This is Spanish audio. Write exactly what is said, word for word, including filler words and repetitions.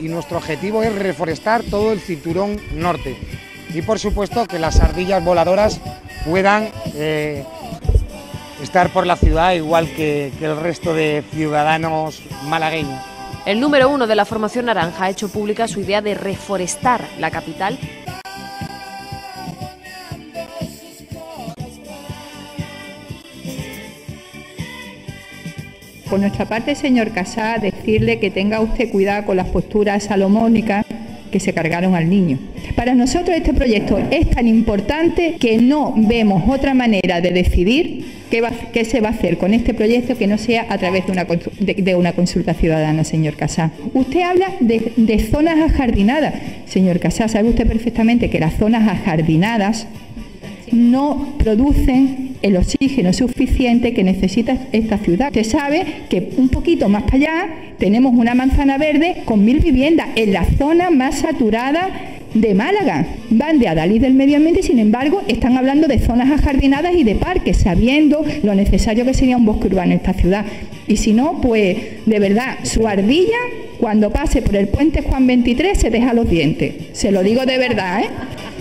y nuestro objetivo es reforestar todo el cinturón norte. Y por supuesto que las ardillas voladoras puedan eh, estar por la ciudad igual que, que el resto de ciudadanos malagueños. El número uno de la Formación Naranja ha hecho pública su idea de reforestar la capital. Por nuestra parte, señor Casá, decirle que tenga usted cuidado con las posturas salomónicas que se cargaron al niño. Para nosotros este proyecto es tan importante que no vemos otra manera de decidir qué, va, qué se va a hacer con este proyecto que no sea a través de una, de, de una consulta ciudadana, señor Casá. Usted habla de, de zonas ajardinadas. Señor Casá, sabe usted perfectamente que las zonas ajardinadas no producen el oxígeno suficiente que necesita esta ciudad. Usted sabe que un poquito más para allá tenemos una manzana verde con mil viviendas en la zona más saturada de Málaga. Van de adalid del medio ambiente y sin embargo están hablando de zonas ajardinadas y de parques, sabiendo lo necesario que sería un bosque urbano en esta ciudad. Y si no, pues de verdad, su ardilla cuando pase por el puente Juan veintitrés se deja los dientes. Se lo digo de verdad, ¿eh?